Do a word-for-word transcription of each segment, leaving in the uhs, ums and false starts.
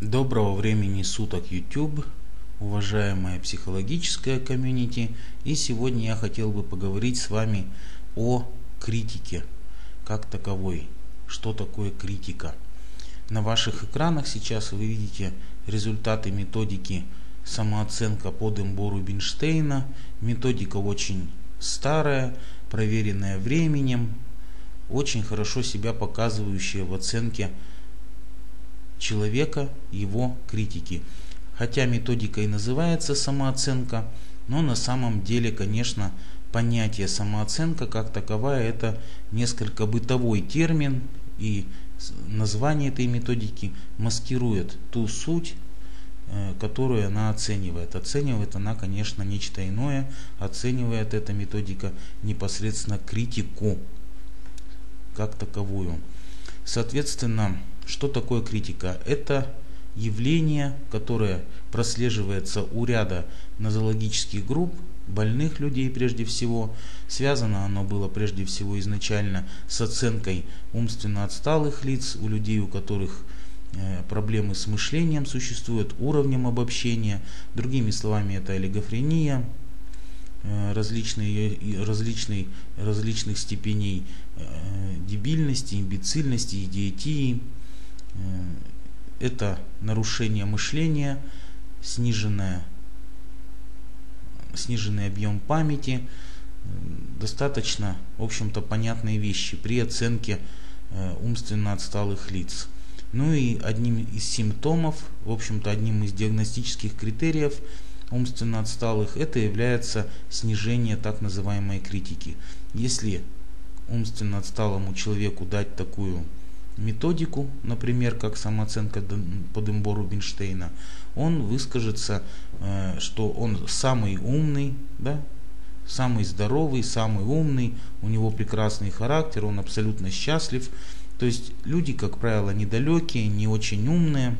Доброго времени суток, YouTube, уважаемая психологическая комьюнити. И сегодня я хотел бы поговорить с вами о критике как таковой. Что такое критика? На ваших экранах сейчас вы видите результаты методики самооценка по Дембо Рубинштейна. Методика очень старая, проверенная временем, очень хорошо себя показывающая в оценке человека, его критики. Хотя методика и называется самооценка, но на самом деле, конечно, понятие самооценка как таковая — это несколько бытовой термин, и название этой методики маскирует ту суть, которую она оценивает. Оценивает она, конечно, нечто иное. Оценивает эта методика непосредственно критику как таковую. Соответственно, что такое критика? Это явление, которое прослеживается у ряда нозологических групп, больных людей прежде всего. Связано оно было прежде всего изначально с оценкой умственно отсталых лиц, у людей, у которых проблемы с мышлением существуют, уровнем обобщения. Другими словами, это олигофрения, различные, различные, различных степеней дебильности, имбецильности, идиотии. Это нарушение мышления, сниженное, сниженный объем памяти. Достаточно, в общем-то, понятные вещи при оценке умственно отсталых лиц. Ну и одним из симптомов, в общем-то, одним из диагностических критериев умственно отсталых, это является снижение так называемой критики. Если умственно отсталому человеку дать такую методику, например, как самооценка по Дембо Рубинштейна, он выскажется, что он самый умный, да, самый здоровый, самый умный, у него прекрасный характер, он абсолютно счастлив. То есть люди, как правило, недалекие, не очень умные,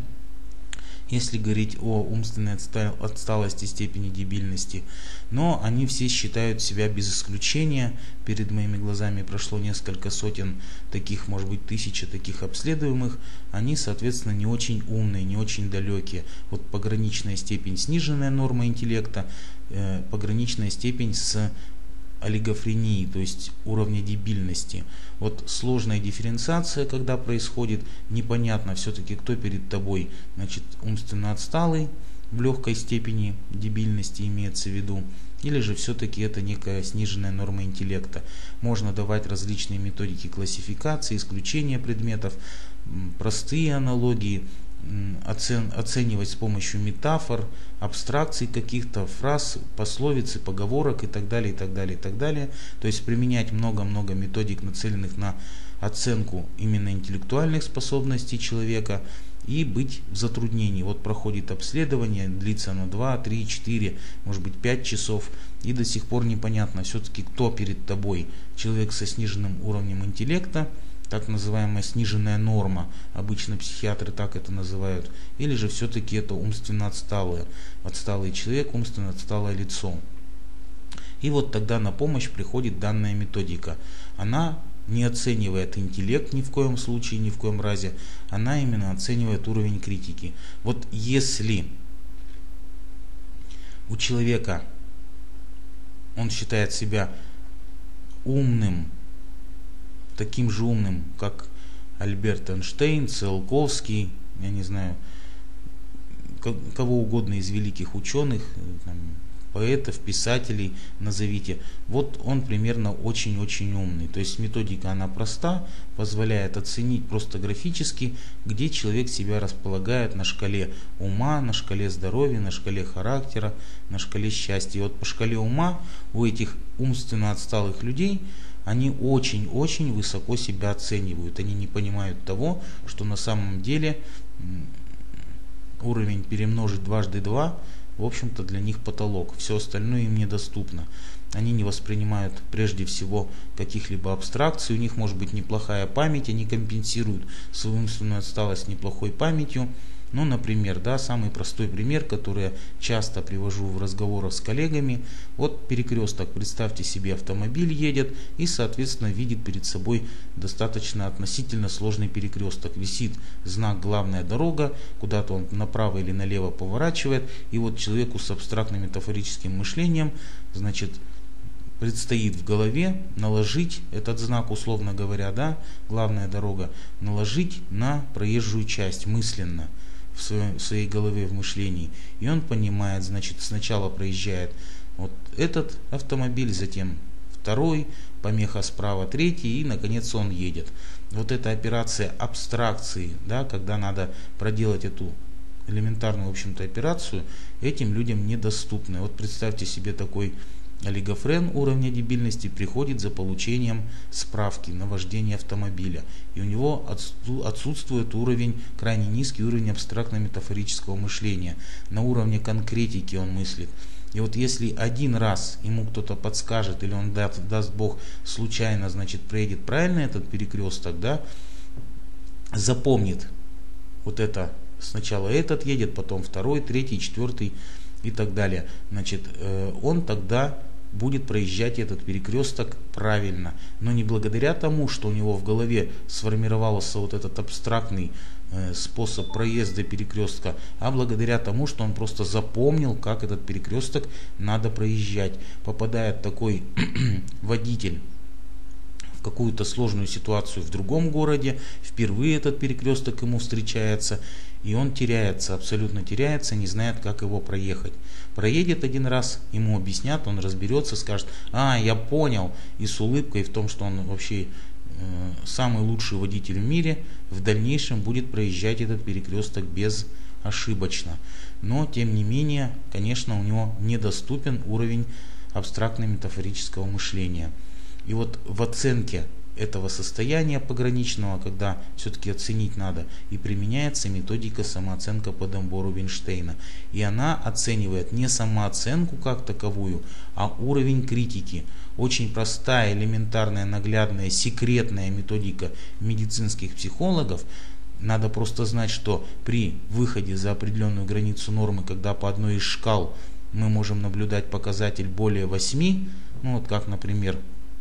если говорить о умственной отсталости, степени дебильности, но они все считают себя без исключения. Перед моими глазами прошло несколько сотен таких, может быть, тысяча таких обследуемых. Они, соответственно, не очень умные, не очень далекие. Вот пограничная степень — сниженная норма интеллекта, э, пограничная степень с олигофрении, то есть уровня дебильности. Вот сложная дифференциация, когда происходит, непонятно все-таки, кто перед тобой. Значит, умственно отсталый в легкой степени дебильности имеется в виду, или же все-таки это некая сниженная норма интеллекта. Можно давать различные методики классификации, исключения предметов, простые аналогии, Оцен, оценивать с помощью метафор, абстракций каких-то, фраз, пословиц, поговорок и так далее, и так далее, и так далее. То есть применять много-много методик, нацеленных на оценку именно интеллектуальных способностей человека, и быть в затруднении. Вот проходит обследование, длится оно два, три, четыре, может быть пять часов, и до сих пор непонятно все-таки, кто перед тобой. Человек со сниженным уровнем интеллекта, так называемая сниженная норма, обычно психиатры так это называют, или же все-таки это умственно отсталый, отсталый человек, умственно отсталое лицо. И вот тогда на помощь приходит данная методика. Она не оценивает интеллект ни в коем случае, ни в коем разе, она именно оценивает уровень критики. Вот если у человека, он считает себя умным, таким же умным, как Альберт Эйнштейн, Циолковский, я не знаю, кого угодно из великих ученых, там, поэтов, писателей назовите. Вот он примерно очень-очень умный. То есть методика, она проста, позволяет оценить просто графически, где человек себя располагает на шкале ума, на шкале здоровья, на шкале характера, на шкале счастья. И вот по шкале ума у этих умственно отсталых людей они очень-очень высоко себя оценивают. Они не понимают того, что на самом деле уровень перемножить дважды два, в общем-то, для них потолок. Все остальное им недоступно. они не воспринимают прежде всего каких-либо абстракций, у них может быть неплохая память, они компенсируют свою умственную отсталость неплохой памятью. Ну, например, да, самый простой пример, который я часто привожу в разговорах с коллегами. Вот перекресток, представьте себе, автомобиль едет и, соответственно, видит перед собой достаточно относительно сложный перекресток. Висит знак «Главная дорога», куда-то он направо или налево поворачивает. И вот человеку с абстрактным метафорическим мышлением, значит, предстоит в голове наложить этот знак, условно говоря, да, «Главная дорога», наложить на проезжую часть мысленно. В своей, в своей голове, в мышлении. И он понимает, значит, сначала проезжает вот этот автомобиль, затем второй, помеха справа третий, и наконец он едет. Вот эта операция абстракции, да, когда надо проделать эту элементарную, в общем-то, операцию, этим людям недоступны. Вот представьте себе такой олигофрен уровня дебильности приходит за получением справки на вождение автомобиля. И у него отсутствует уровень, крайне низкий уровень абстрактно-метафорического мышления. На уровне конкретики он мыслит. И вот если один раз ему кто-то подскажет, или он даст, даст Бог случайно, значит, проедет правильно этот перекресток, да, запомнит вот это, сначала этот едет, потом второй, третий, четвертый и так далее. Значит, он тогда будет проезжать этот перекресток правильно, но не благодаря тому, что у него в голове сформировался вот этот абстрактный э, способ проезда перекрестка, а благодаря тому, что он просто запомнил, как этот перекресток надо проезжать. Попадает такой водитель в какую-то сложную ситуацию в другом городе, впервые этот перекресток ему встречается, и он теряется, абсолютно теряется, не знает, как его проехать. Проедет один раз, ему объяснят, он разберется, скажет: а, я понял, и с улыбкой в том, что он вообще э, самый лучший водитель в мире, в дальнейшем будет проезжать этот перекресток безошибочно. Но, тем не менее, конечно, у него недоступен уровень абстрактно-метафорического мышления. И вот в оценке этого состояния пограничного, когда все-таки оценить надо, и применяется методика самооценка по Дамбо Рубинштейна. И она оценивает не самооценку как таковую, а уровень критики. Очень простая, элементарная, наглядная, секретная методика медицинских психологов. Надо просто знать, что при выходе за определенную границу нормы, когда по одной из шкал мы можем наблюдать показатель более восьми, ну вот как, например,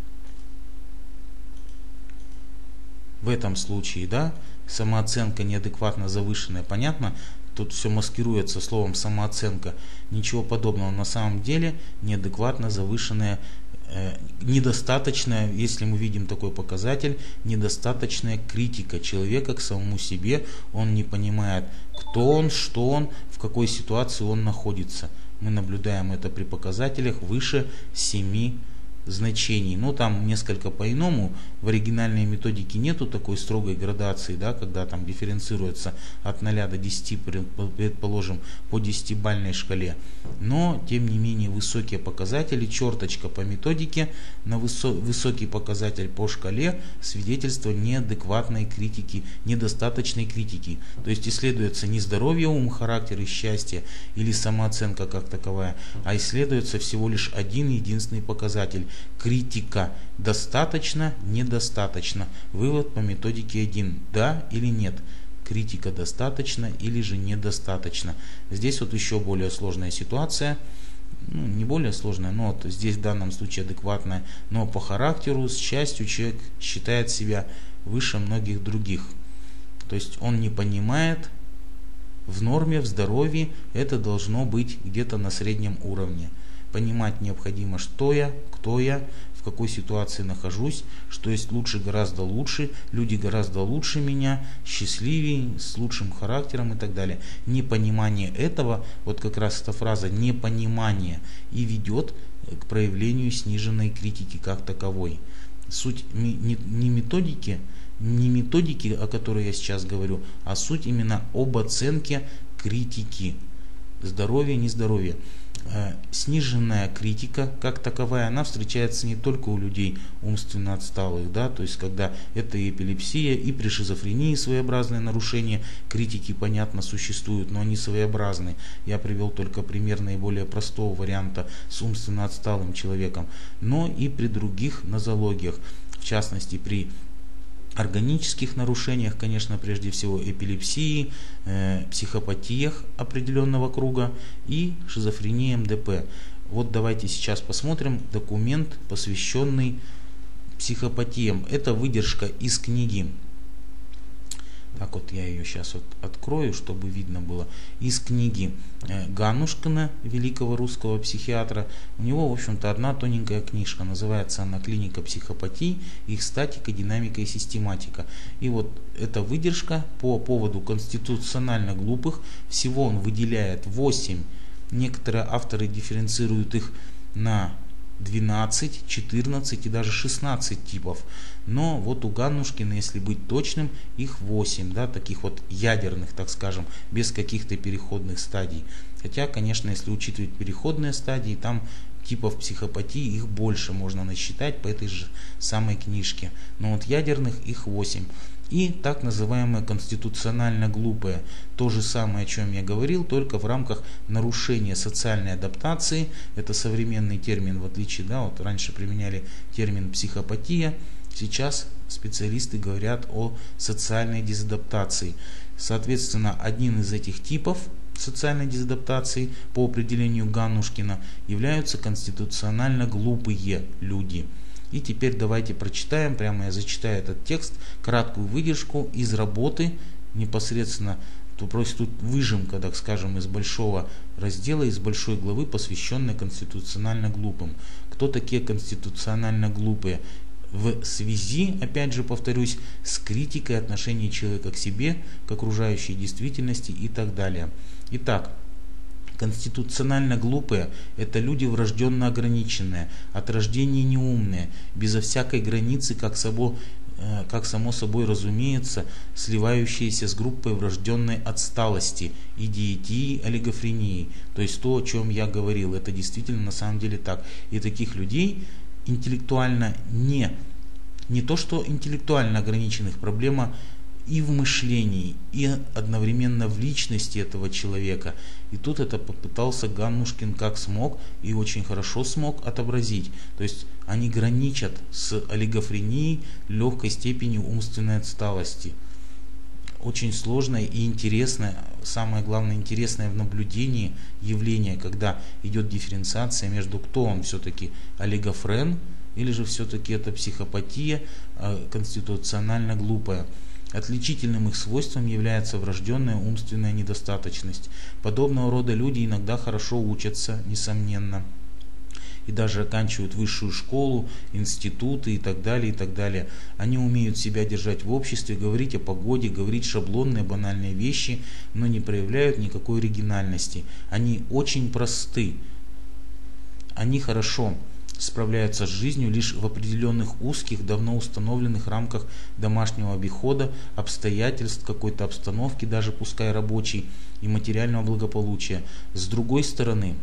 в этом случае, да, самооценка неадекватно завышенная, понятно, тут все маскируется словом самооценка, ничего подобного. На самом деле неадекватно завышенная, э, недостаточная, если мы видим такой показатель, недостаточная критика человека к самому себе, он не понимает, кто он, что он, в какой ситуации он находится. Мы наблюдаем это при показателях выше семи значений. Но там несколько по-иному. В оригинальной методике нету такой строгой градации, да, когда там дифференцируется от ноля до десяти, предположим, по десятибалльной шкале. Но, тем не менее, высокие показатели, черточка по методике на высо- высокий показатель по шкале, свидетельство неадекватной критики, недостаточной критики. То есть исследуется не здоровье, ум, характер и счастье или самооценка как таковая, а исследуется всего лишь один единственный показатель – критика. Достаточно, недостаточно. Вывод по методике один. Да или нет. Критика достаточно или же недостаточно. Здесь вот еще более сложная ситуация. Ну, не более сложная, но вот здесь в данном случае адекватная. Но по характеру, с частью человек считает себя выше многих других. То есть он не понимает, в норме, в здоровье это должно быть где-то на среднем уровне. Понимать необходимо, что я, кто я, в какой ситуации нахожусь, что есть лучше, гораздо лучше, люди гораздо лучше меня, счастливее, с лучшим характером и так далее. Непонимание этого, вот как раз эта фраза непонимание и ведет к проявлению сниженной критики как таковой. Суть не методики, не методики, о которой я сейчас говорю, а суть именно об оценке критики. Здоровье, нездоровье. Сниженная критика как таковая, она встречается не только у людей умственно отсталых, да, то есть когда это и эпилепсия, и при шизофрении своеобразные нарушения критики, понятно, существуют, но они своеобразны. Я привел только пример наиболее простого варианта с умственно отсталым человеком, но и при других нозологиях, в частности при органических нарушениях, конечно, прежде всего эпилепсии, э, психопатиях определенного круга и шизофрении эм дэ пэ. Вот давайте сейчас посмотрим документ, посвященный психопатиям. Это выдержка из книги. Так вот, я ее сейчас вот открою, чтобы видно было. Из книги Ганушкина, великого русского психиатра. У него, в общем-то, одна тоненькая книжка. Называется она «Клиника психопатии. Их статика, динамика и систематика». И вот эта выдержка по поводу конституционально глупых. Всего он выделяет восемь. Некоторые авторы дифференцируют их на двенадцать, четырнадцать и даже шестнадцать типов. Но вот у Ганушкина, если быть точным, их восемь, да, таких вот ядерных, так скажем, без каких-то переходных стадий. Хотя, конечно, если учитывать переходные стадии, там типов психопатии их больше можно насчитать по этой же самой книжке. Но вот ядерных их восемь. И так называемые конституционально глупые. То же самое, о чем я говорил, только в рамках нарушения социальной адаптации. Это современный термин, в отличие, да, вот раньше применяли термин психопатия. Сейчас специалисты говорят о социальной дезадаптации. Соответственно, один из этих типов социальной дезадаптации по определению Ганушкина являются конституционально глупые люди. И теперь давайте прочитаем, прямо я зачитаю этот текст, краткую выдержку из работы, непосредственно, то просто тут выжимка, так скажем, из большого раздела, из большой главы, посвященной конституционально глупым. Кто такие конституционально глупые? В связи, опять же повторюсь, с критикой отношений человека к себе, к окружающей действительности и так далее. Итак, конституционально глупые – это люди врожденно ограниченные, от рождения неумные, безо всякой границы, как, собой, как само собой разумеется, сливающиеся с группой врожденной отсталости, идиотии, олигофрении. То есть то, о чем я говорил, это действительно на самом деле так. И таких людей интеллектуально не, не то что интеллектуально ограниченных, проблема и в мышлении, и одновременно в личности этого человека. И тут это попытался Ганушкин как смог, и очень хорошо смог отобразить. То есть они граничат с олигофренией, легкой степенью умственной отсталости. Очень сложное и интересное, самое главное интересное в наблюдении явление, когда идет дифференциация между кто он все-таки олигофрен, или же все-таки это психопатия, конституционально глупая. Отличительным их свойством является врожденная умственная недостаточность. Подобного рода люди иногда хорошо учатся, несомненно, и даже оканчивают высшую школу, институты и так далее, и так далее. Они умеют себя держать в обществе, говорить о погоде, говорить шаблонные, банальные вещи, но не проявляют никакой оригинальности. Они очень просты. Они хорошо справляются с жизнью лишь в определенных узких, давно установленных рамках домашнего обихода, обстоятельств, какой-то обстановки, даже пускай рабочей, и материального благополучия. С другой стороны,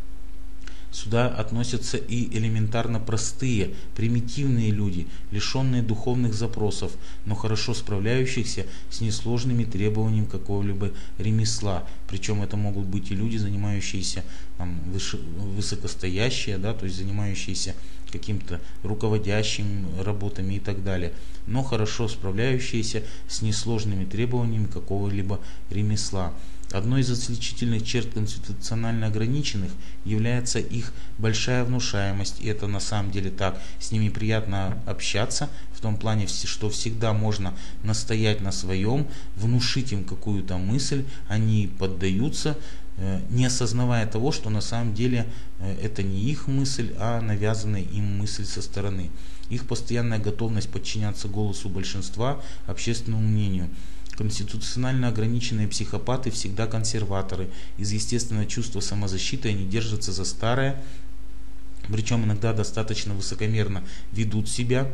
сюда относятся и элементарно простые, примитивные люди, лишенные духовных запросов, но хорошо справляющихся с несложными требованиями какого-либо ремесла. Причем это могут быть и люди, занимающиеся там, выше, высокостоящие, да, то есть занимающиеся каким-то руководящими работами и так далее, но хорошо справляющиеся с несложными требованиями какого-либо ремесла. Одной из отличительных черт конституционально ограниченных является их большая внушаемость, и это на самом деле так. С ними приятно общаться, в том плане, что всегда можно настоять на своем, внушить им какую-то мысль, они поддаются, не осознавая того, что на самом деле это не их мысль, а навязанная им мысль со стороны. Их постоянная готовность подчиняться голосу большинства, общественному мнению. Конституционально ограниченные психопаты всегда консерваторы. Из естественного чувства самозащиты они держатся за старое, причем иногда достаточно высокомерно ведут себя,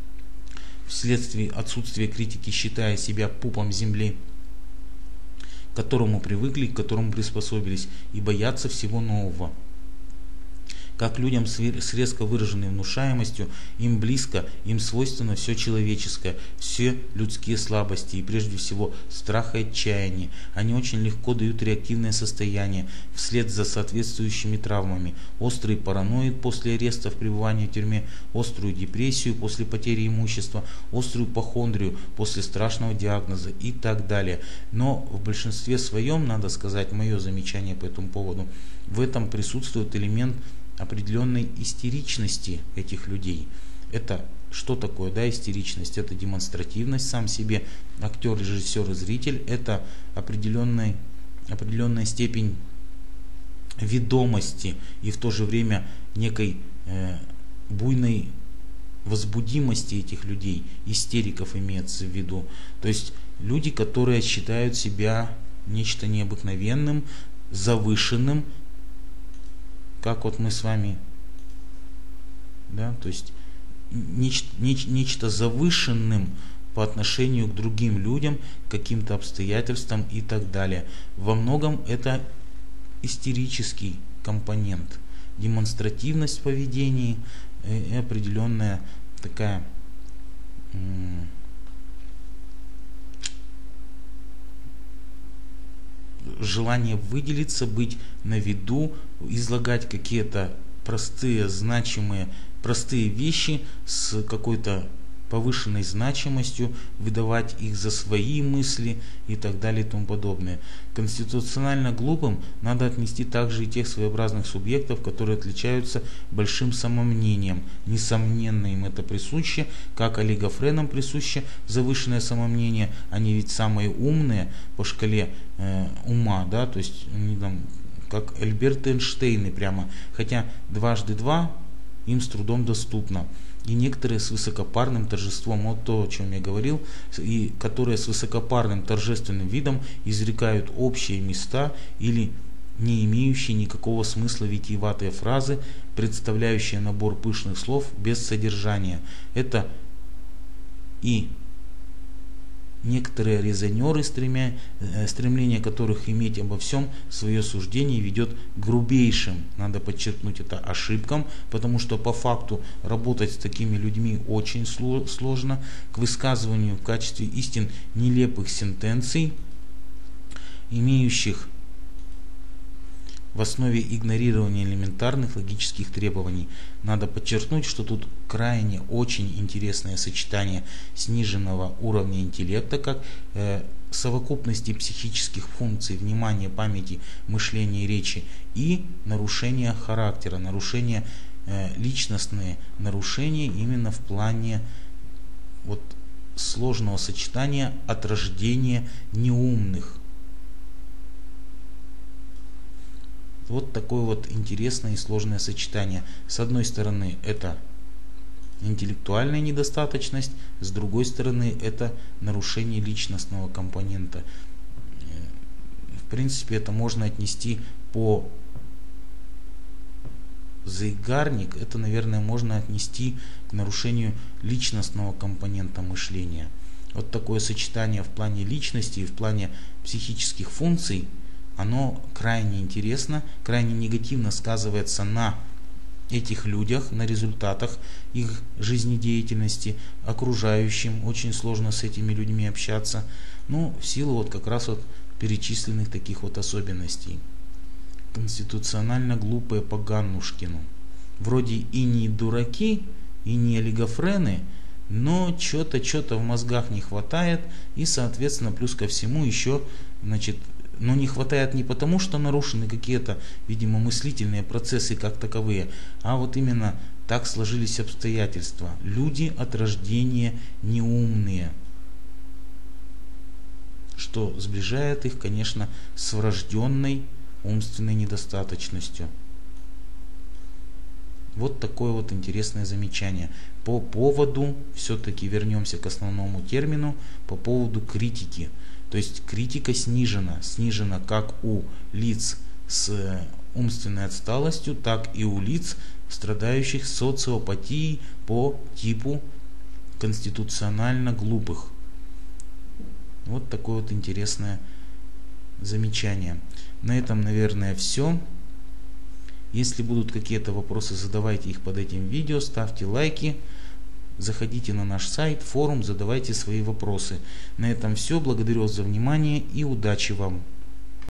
вследствие отсутствия критики считая себя пупом земли. к которому привыкли, к которому приспособились, и боятся всего нового. Как людям с резко выраженной внушаемостью, им близко, им свойственно все человеческое, все людские слабости и прежде всего страх и отчаяние. Они очень легко дают реактивное состояние вслед за соответствующими травмами, острый параноид после ареста в пребывании в тюрьме, острую депрессию после потери имущества, острую ипохондрию после страшного диагноза и так далее. Но в большинстве своем, надо сказать, мое замечание по этому поводу, в этом присутствует элемент определенной истеричности этих людей. Это что такое, да, истеричность? Это демонстративность сам себе, актер, режиссер и зритель. Это определенная, определенная степень ведомости и в то же время некой э, буйной возбудимости этих людей, истериков имеется в виду. То есть люди, которые считают себя нечто необыкновенным, завышенным, как вот мы с вами, да, то есть нечто, неч, нечто завышенным по отношению к другим людям, к каким-то обстоятельствам и так далее. Во многом это истерический компонент, демонстративность в поведении и определенная такая м- желание выделиться, быть на виду, излагать какие-то простые, значимые, простые вещи с какой-то повышенной значимостью, выдавать их за свои мысли и так далее и тому подобное. Конституционально глупым надо отнести также и тех своеобразных субъектов, которые отличаются большим самомнением. Несомненно, им это присуще, как олигофренам присуще завышенное самомнение. Они ведь самые умные по шкале э, ума, да, то есть они там как Альберт Эйнштейн прямо, хотя дважды два им с трудом доступно. И некоторые с высокопарным торжеством, вот то, о чем я говорил, и которые с высокопарным торжественным видом изрекают общие места или не имеющие никакого смысла витиеватые фразы, представляющие набор пышных слов без содержания. Это и некоторые резонеры, стремя, стремление которых иметь обо всем свое суждение ведет к грубейшим, надо подчеркнуть это, ошибкам, потому что по факту работать с такими людьми очень сложно, к высказыванию в качестве истин нелепых сентенций, имеющих в основе игнорирования элементарных логических требований. Надо подчеркнуть, что тут крайне очень интересное сочетание сниженного уровня интеллекта, как э, совокупности психических функций внимания, памяти, мышления и речи, и нарушения характера, нарушения, э, личностные нарушения именно в плане вот, сложного сочетания от рождения неумных. Вот такое вот интересное и сложное сочетание. С одной стороны, это интеллектуальная недостаточность, с другой стороны, это нарушение личностного компонента. В принципе, это можно отнести по заигарник, это, наверное, можно отнести к нарушению личностного компонента мышления. Вот такое сочетание в плане личности и в плане психических функций, оно крайне интересно, крайне негативно сказывается на этих людях, на результатах их жизнедеятельности, окружающим. Очень сложно с этими людьми общаться, ну, в силу вот как раз вот перечисленных таких вот особенностей. Конституционально глупые по Ганнушкину. Вроде и не дураки, и не олигофрены, но что-то, что-то в мозгах не хватает, и, соответственно, плюс ко всему еще, значит, но не хватает не потому, что нарушены какие-то, видимо, мыслительные процессы как таковые, а вот именно так сложились обстоятельства. Люди от рождения неумные, что сближает их, конечно, с врожденной умственной недостаточностью. Вот такое вот интересное замечание. По поводу, все-таки вернемся к основному термину, по поводу критики. То есть критика снижена, снижена как у лиц с умственной отсталостью, так и у лиц, страдающих социопатией по типу конституционально глупых. Вот такое вот интересное замечания. На этом, наверное, все. Если будут какие-то вопросы, задавайте их под этим видео, ставьте лайки, заходите на наш сайт, форум, задавайте свои вопросы. На этом все. Благодарю вас за внимание и удачи вам!